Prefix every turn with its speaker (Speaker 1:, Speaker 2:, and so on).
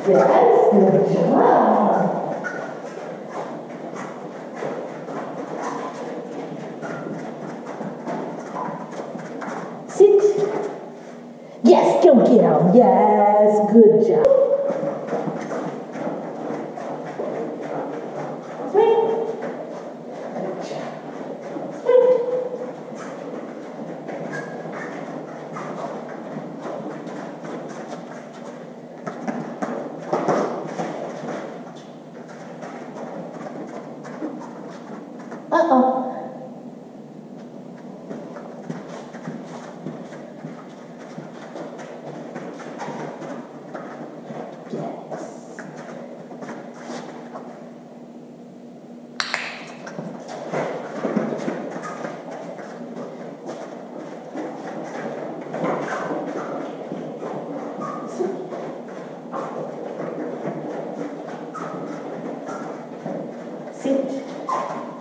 Speaker 1: Yes, good job. Sit. Yes, go get him. Yes, good job. Swing. Good job. Swing. Uh-oh. Sit.